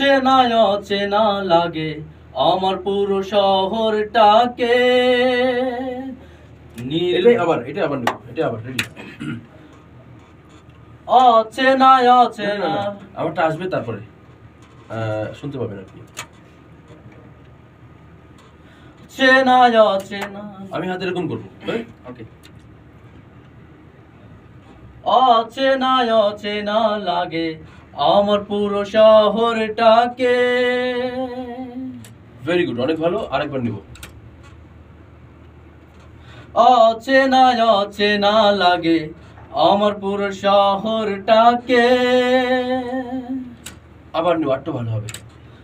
চেনা অচেনা লাগে আমার পুরো শহরটাকে। এটা আবার রেডি। অচেনা অচেনা আমারটা আসবে তারপরে শুনতে পাবেন আপনি। চেনা অচেনা, আমি হাতে এরকম করবো। ওকে। অচেনা অচেনা লাগে আমার পুরো শহরটাকে। ভেরি গুড, অনেক ভালো। আরেকবার নিব। অচেনা অচেনা লাগে আমার পুরো শহরটাকে। আবার নিব, একটু ভালো হবে।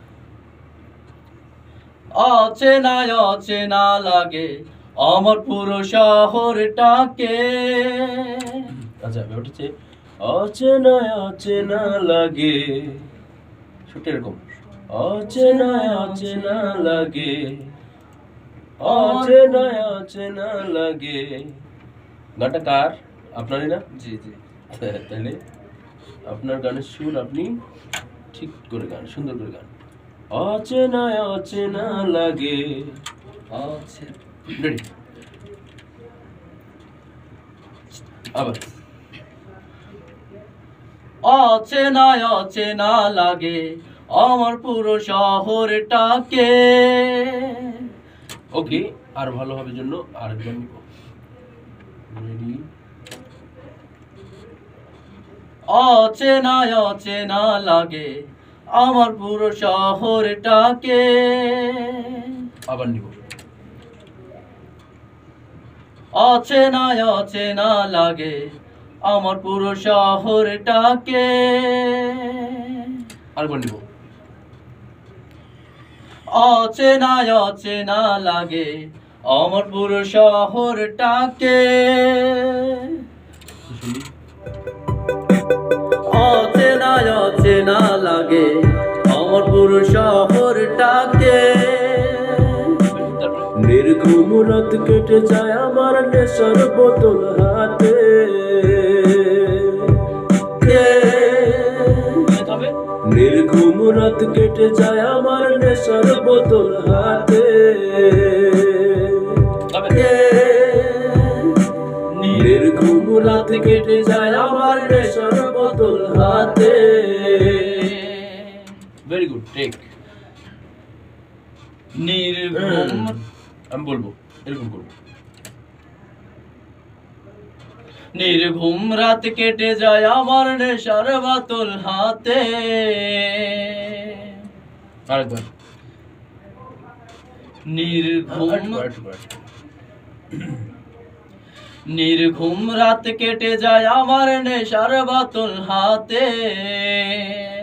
অচেনা অচেনা লাগে আমার পুরো শহরটাকে। আচ্ছা, ব্যাপারটা হচ্ছে অচেনা অচেনা লাগে, শুটে এরকম। অচেনা অচেনা লাগে, অচেনা অচেনা লাগে। গানটা কার? আপনারই না? জি জি। তাহলে আপনার গানের সুর আপনি ঠিক করে গান, সুন্দর করে গান। অচেনা অচেনা লাগে। রেডি? আবার। অচেনা অচেনা লাগে আমার পুরো শহরটাকে। ওকে, আর ভালো হবে জন্য আরেকবার নিব। রেডি? অচেনা অচেনা লাগে আমার পুরো শহরটাকে। আবার নিব। অচেনা অচেনা লাগে আমার পুরো শহরটাকে। আরেকবার নিব। অচেনা অচেনা লাগে আমার পুরো শহরটাকে। অচেনা অচেনা লাগে আমার পুরো শহরটাকে। নির্ঘুম রাত কেটে যায় আমার নেশার বোতল হাতে। নির্ঘুম রাত কেটে যায় আমার নেশার বোতল হাতে। নির্ঘুম রাত কেটে যায় আমার নেশার বোতল হাতে। Very good, take. নির্ঘুম, আমি বলবো এরকম করবো। নির্ঘুম রাত কেটে যায় আমার নেশার বোতল হাতে। আরেকবার। নির্ঘুম রাত কেটে যায় আমার নেশার বোতল হাতে।